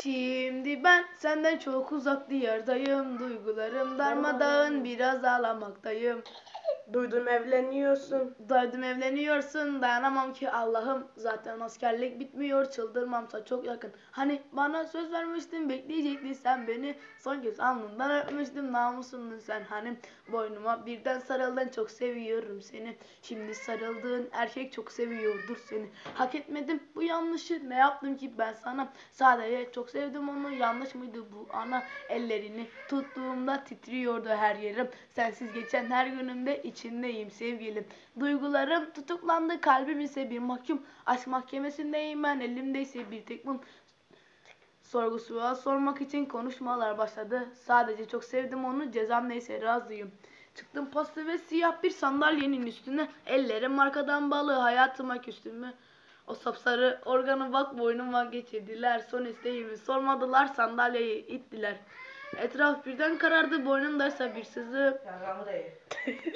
Şimdi ben senden çok uzak diyardayım. Duygularım darmadağın, biraz ağlamaktayım. Duydum evleniyorsun. Duydum evleniyorsun, dayanamam ki Allah'ım. Zaten askerlik bitmiyor, çıldırmamsa çok yakın. Hani bana söz vermiştin, bekleyecektin sen beni. Son kez alnından öpmüştüm, namusumdun sen. Hani boynuma birden sarıldın, çok seviyorum seni. Şimdi sarıldığın erkek çok seviyordur seni. Hak etmedim bu yanlışı, ne yaptım ki ben sana? Sadece çok sevdim onu, yanlış mıydı bu ana? Ellerini tuttuğumda titriyordu her yerim. Sensiz geçen her günümde içindeyim sevgilim. Duygularım tutuklandı, kalbim ise bir mahkum. Aşk mahkemesindeyim ben, elimdeyse bir tek mum. Sorgusuya sormak için konuşmalar başladı. Sadece çok sevdim onu, cezam neyse razıyım. Çıktım paslı ve siyah bir sandalyenin üstüne. Ellerim arkadan bağlı, hayatıma küstümü. O sapsarı organı bak boynuma geçirdiler. Son isteğimi sormadılar, sandalyeyi ittiler. Etraf birden karardı, boynumdaysa bir sızı.